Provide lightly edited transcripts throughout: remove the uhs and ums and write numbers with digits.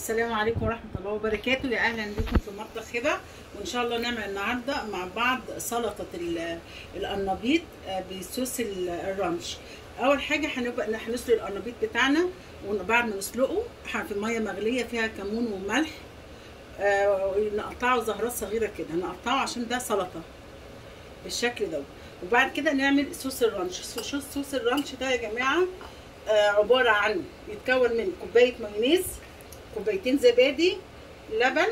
السلام عليكم ورحمة الله وبركاته. يا أهلا بكم في مطبخ هبة، وإن شاء الله نعمل النهاردة مع بعض سلطة القرنبيط بصوص الرانش. أول حاجة هنسلق القرنبيط بتاعنا، وبعد ما نسلقه في مية مغلية فيها كمون وملح، نقطعه زهرات صغيرة كده، نقطعه عشان ده سلطة بالشكل ده. وبعد كده نعمل صوص الرانش. صوص الرانش ده يا جماعة عبارة عن يتكون من كوباية مايونيز، كوبايتين زبادي، لبن،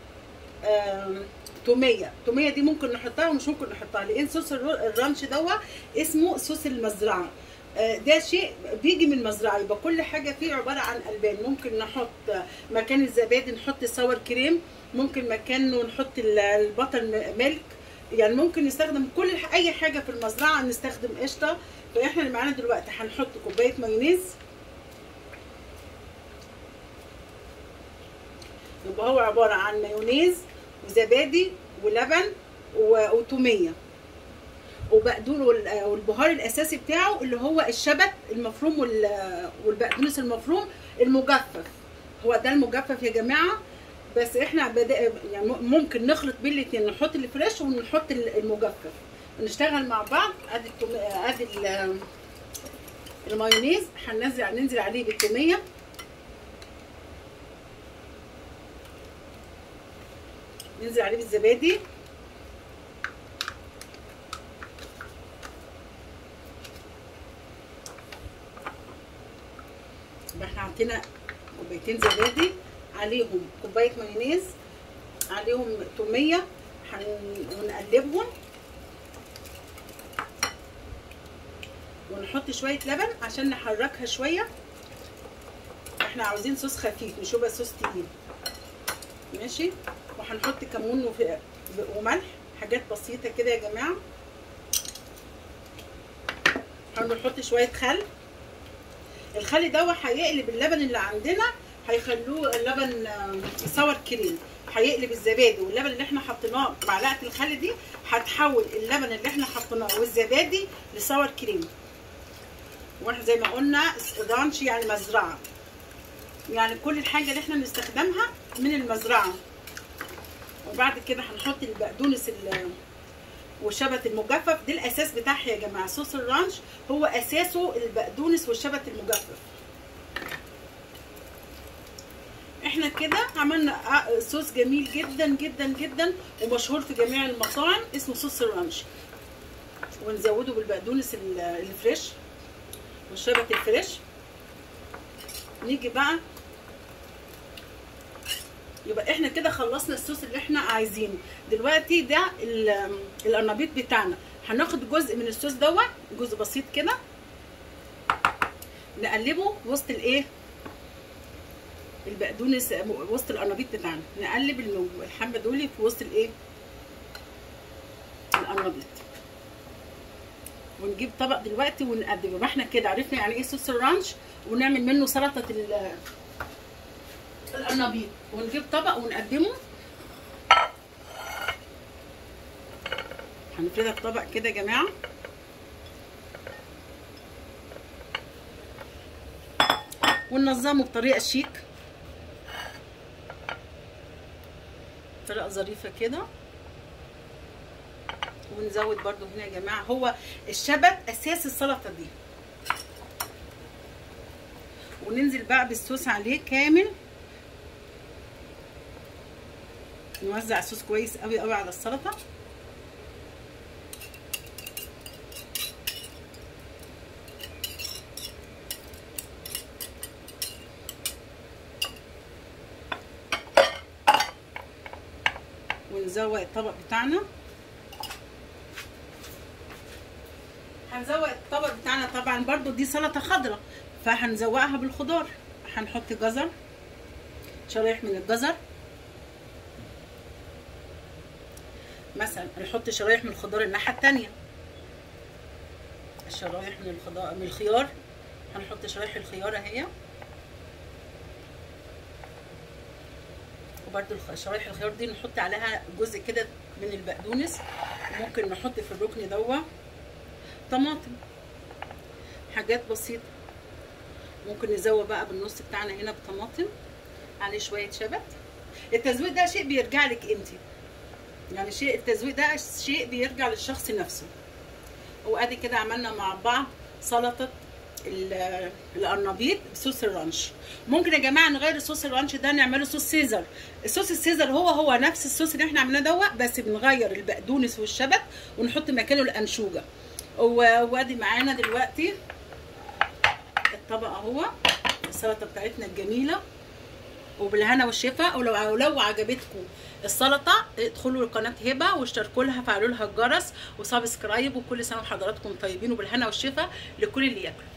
تومية دي ممكن نحطها ومش ممكن نحطها، لان صوص الرانش دوا اسمه صوص المزرعة. ده شيء بيجي من المزرعة، يبقى كل حاجة فيه عبارة عن ألبان. ممكن نحط مكان الزبادي نحط ساور كريم، ممكن مكانه نحط البطر ميلك، يعني ممكن نستخدم اي حاجة في المزرعة، نستخدم قشطة. فاحنا اللي معانا دلوقتي هنحط كوباية مايونيز، يبقى هو عبارة عن مايونيز وزبادي ولبن وتومية وبقدونس، والبهار الأساسي بتاعه اللي هو الشبت المفروم والبقدونس المفروم المجفف. هو ده المجفف يا جماعة، بس احنا يعني ممكن نخلط بين الاتنين، نحط الفريش ونحط المجفف ونشتغل مع بعض. ادي المايونيز ننزل عليه بالتومية، ننزل عليه بالزبادي، يبقى احنا عندنا كوبايتين زبادي عليهم كوبايه مايونيز عليهم توميه، ونقلبهم ونحط شويه لبن عشان نحركها شويه. احنا عاوزين صوص خفيف مش يبقى صوص تقيل، ماشي. وهنحط كمون وملح، حاجات بسيطه كده يا جماعه. هنحط شويه خل. الخل ده هيقلب اللبن اللي عندنا، هيخلوه اللبن ساور كريم، هيقلب الزبادي واللبن اللي احنا حطيناه. معلقه الخل دي هتحول اللبن اللي احنا حطيناه والزبادي لساور كريم. واحنا زي ما قلنا رانش يعني مزرعه، يعني كل الحاجه اللي احنا بنستخدمها من المزرعه. وبعد كده هنحط البقدونس والشبت المجفف، دي الاساس بتاعها يا جماعه. صوص الرانش هو اساسه البقدونس والشبت المجفف. احنا كده عملنا صوص جميل جدا جدا جدا ومشهور في جميع المطاعم، اسمه صوص الرانش. ونزوده بالبقدونس الفريش والشبت الفريش. نيجي بقى، يبقى احنا كده خلصنا الصوص اللي احنا عايزينه. دلوقتي ده القرنبيط بتاعنا، هناخد جزء من الصوص دوت، جزء بسيط كده، نقلبه وسط الايه البقدونس، وسط القرنبيط بتاعنا. نقلب الحبه دول في وسط الايه القرنبيط، ونجيب طبق دلوقتي ونقدمه. يبقى احنا كده عرفنا يعني ايه صوص الرانش، ونعمل منه سلطه القرنبيط. ونجيب طبق ونقدمه. هنفردها في طبق كده يا جماعه، وننظمه بطريقه شيك، طريقه ظريفه كده. ونزود برده هنا يا جماعه، هو الشبت اساس السلطه دي. وننزل بقى بالصوص عليه كامل، نوزع الصوص كويس قوي قوي على السلطه. ونزوق الطبق بتاعنا. هنزوق الطبق بتاعنا طبعا برضو دي سلطه خضراء، فهنزوقها بالخضار. هنحط جزر، شرايح من الجزر مثلا، نحط شرايح من الخضار الناحيه التانيه، الشرايح من الخيار، هنحط شرايح الخيار اهي، وبرده شرايح الخيار دي نحط عليها جزء كده من البقدونس. وممكن نحط في الركن دوت طماطم، حاجات بسيطه. ممكن نزود بقى بالنص بتاعنا هنا بطماطم، عليه شويه شبت. التزويق ده شيء بيرجع لك انت، يعني التزويق ده شيء بيرجع للشخص نفسه. وادي كده عملنا مع بعض سلطه القرنبيط بصوص الرانش. ممكن يا جماعه نغير الصوص الرانش ده نعمله صوص سيزر. الصوص السيزر هو نفس الصوص اللي احنا عملناه دوت، بس بنغير البقدونس والشبت ونحط مكانه الانشوجه. وادي معانا دلوقتي الطبق اهو، السلطه بتاعتنا الجميله وبالهنا والشفا. ولو عجبتكم السلطه ادخلوا لقناه هبه واشتركوا لها، فعلوا لها الجرس وسبسكرايب، وكل سنه وحضراتكم طيبين وبالهنا والشفا لكل اللي ياكل.